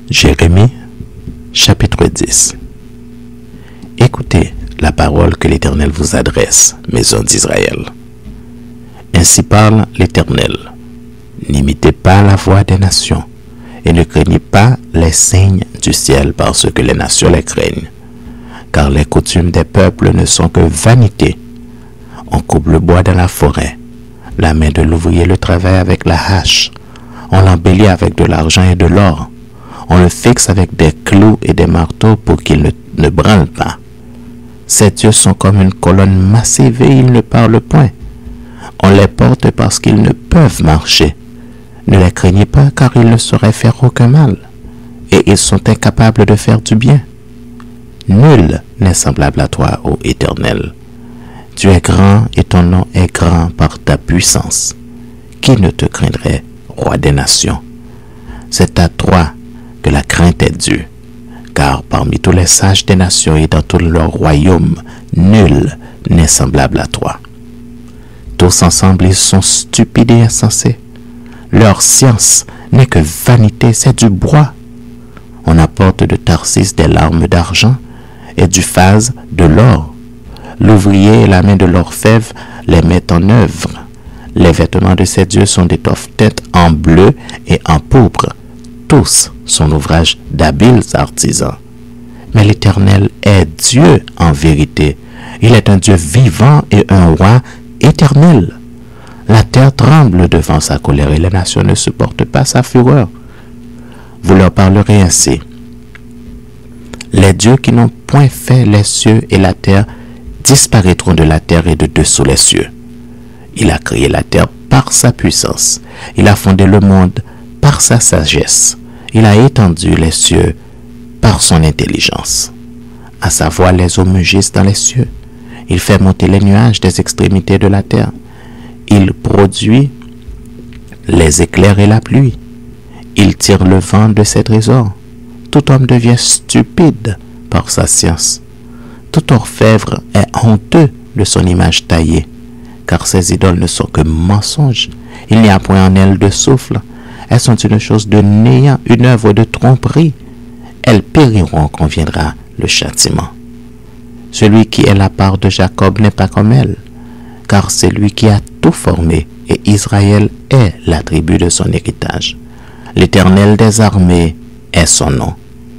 Jérémie, chapitre 10. Écoutez la parole que l'Éternel vous adresse, maison d'Israël. Ainsi parle l'Éternel. N'imitez pas la voix des nations, et ne craignez pas les signes du ciel parce que les nations les craignent. Car les coutumes des peuples ne sont que vanité. On coupe le bois dans la forêt, la main de l'ouvrier le travaille avec la hache, on l'embellit avec de l'argent et de l'or, on le fixe avec des clous et des marteaux pour qu'il ne branle pas. Ces dieux sont comme une colonne massive et ils ne parlent point. On les porte parce qu'ils ne peuvent marcher. Ne les craignez pas car ils ne sauraient faire aucun mal, et ils sont incapables de faire du bien. Nul n'est semblable à toi, ô Éternel. Tu es grand et ton nom est grand par ta puissance. Qui ne te craindrait, roi des nations? C'est à toi que la crainte est due, car parmi tous les sages des nations et dans tout leur royaume, nul n'est semblable à toi. Tous ensemble, ils sont stupides et insensés. Leur science n'est que vanité, c'est du bois. On apporte de Tarsis des larmes d'argent et du phase de l'or. L'ouvrier et la main de l'orfèvre les mettent en œuvre. Les vêtements de ces dieux sont d'étoffe teintes en bleu et en pourpre. Tous sont l'ouvrage d'habiles artisans. Mais l'Éternel est Dieu en vérité. Il est un Dieu vivant et un roi éternel. La terre tremble devant sa colère et les nations ne supportent pas sa fureur. Vous leur parlerez ainsi. Les dieux qui n'ont point fait les cieux et la terre disparaîtront de la terre et de dessous les cieux. Il a créé la terre par sa puissance. Il a fondé le monde par sa sagesse. Il a étendu les cieux par son intelligence. À sa voix, les eaux mugissent dans les cieux. Il fait monter les nuages des extrémités de la terre. Il produit les éclairs et la pluie. Il tire le vent de ses trésors. Tout homme devient stupide par sa science. Tout orfèvre est honteux de son image taillée, car ses idoles ne sont que mensonges. Il n'y a point en elles de souffle. Elles sont une chose de néant, une œuvre de tromperie. Elles périront quand viendra le châtiment. Celui qui est la part de Jacob n'est pas comme elle, car c'est lui qui a tout formé, et Israël est la tribu de son héritage. L'Éternel des armées est son nom.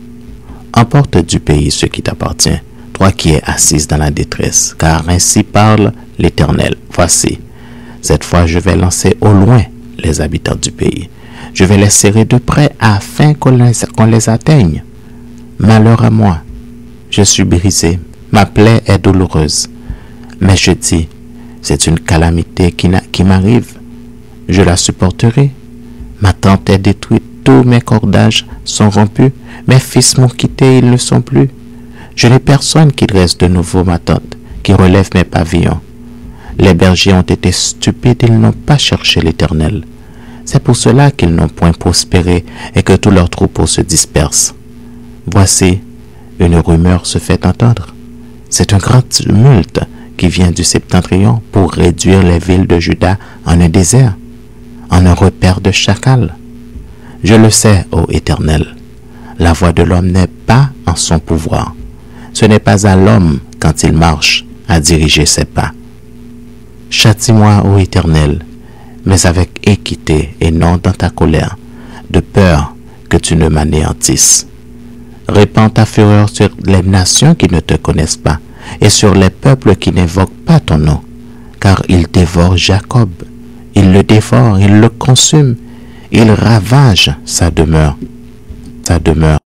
Emporte du pays ce qui t'appartient, toi qui es assise dans la détresse, car ainsi parle l'Éternel. Voici, cette fois je vais lancer au loin les habitants du pays. Je vais les serrer de près afin qu'on les atteigne. Malheur à moi, je suis brisé, ma plaie est douloureuse. Mais je dis, c'est une calamité qui m'arrive. Je la supporterai. Ma tente est détruite, tous mes cordages sont rompus. Mes fils m'ont quitté, ils ne sont plus. Je n'ai personne qui dresse de nouveau ma tente, qui relève mes pavillons. Les bergers ont été stupides, ils n'ont pas cherché l'Éternel. C'est pour cela qu'ils n'ont point prospéré et que tous leurs troupeaux se dispersent. Voici, une rumeur se fait entendre. C'est un grand tumulte qui vient du septentrion pour réduire les villes de Juda en un désert, en un repère de chacal. Je le sais, ô Éternel, la voix de l'homme n'est pas en son pouvoir. Ce n'est pas à l'homme, quand il marche, à diriger ses pas. Châtie-moi, ô Éternel, mais avec équité et non dans ta colère, de peur que tu ne m'anéantisses. Répands ta fureur sur les nations qui ne te connaissent pas, et sur les peuples qui n'invoquent pas ton nom, car ils dévorent Jacob, ils le dévorent, ils le consument, ils ravagent sa demeure.